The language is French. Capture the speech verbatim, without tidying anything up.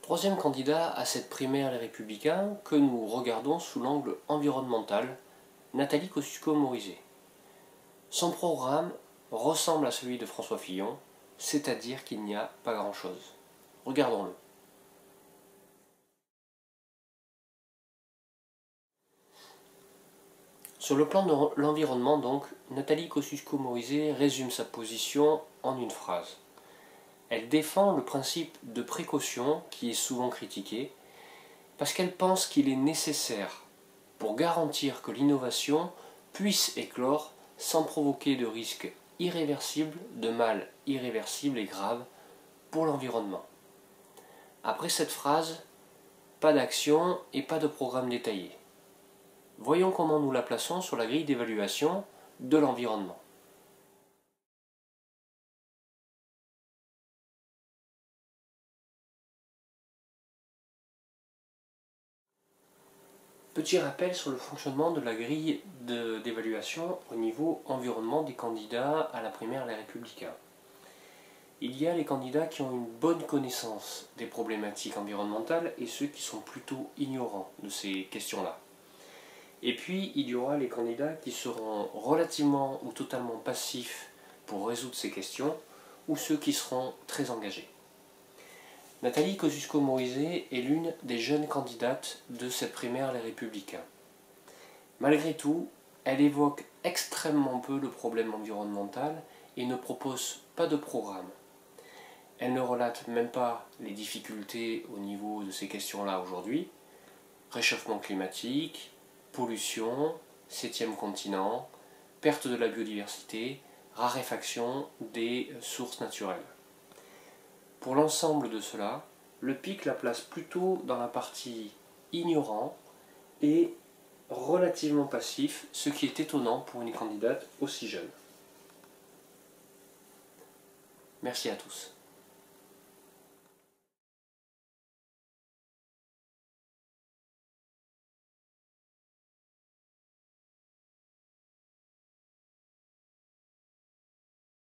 Troisième candidat à cette primaire Les Républicains que nous regardons sous l'angle environnemental, Nathalie Kosciusko-Morizet. Son programme ressemble à celui de François Fillon, c'est-à-dire qu'il n'y a pas grand-chose. Regardons-le. Sur le plan de l'environnement, donc, Nathalie Kosciusko-Morizet résume sa position en une phrase. Elle défend le principe de précaution qui est souvent critiqué parce qu'elle pense qu'il est nécessaire pour garantir que l'innovation puisse éclore sans provoquer de risques irréversibles, de mal irréversible et grave pour l'environnement. Après cette phrase, pas d'action et pas de programme détaillé. Voyons comment nous la plaçons sur la grille d'évaluation de l'environnement. Petit rappel sur le fonctionnement de la grille d'évaluation au niveau environnement des candidats à la primaire Les Républicains. Il y a les candidats qui ont une bonne connaissance des problématiques environnementales et ceux qui sont plutôt ignorants de ces questions-là. Et puis il y aura les candidats qui seront relativement ou totalement passifs pour résoudre ces questions ou ceux qui seront très engagés. Nathalie Kosciusko-Morizet est l'une des jeunes candidates de cette primaire Les Républicains. Malgré tout, elle évoque extrêmement peu le problème environnemental et ne propose pas de programme. Elle ne relate même pas les difficultés au niveau de ces questions-là aujourd'hui. Réchauffement climatique, pollution, septième continent, perte de la biodiversité, raréfaction des sources naturelles. Pour l'ensemble de cela, le P I C la place plutôt dans la partie ignorant et relativement passif, ce qui est étonnant pour une candidate aussi jeune. Merci à tous.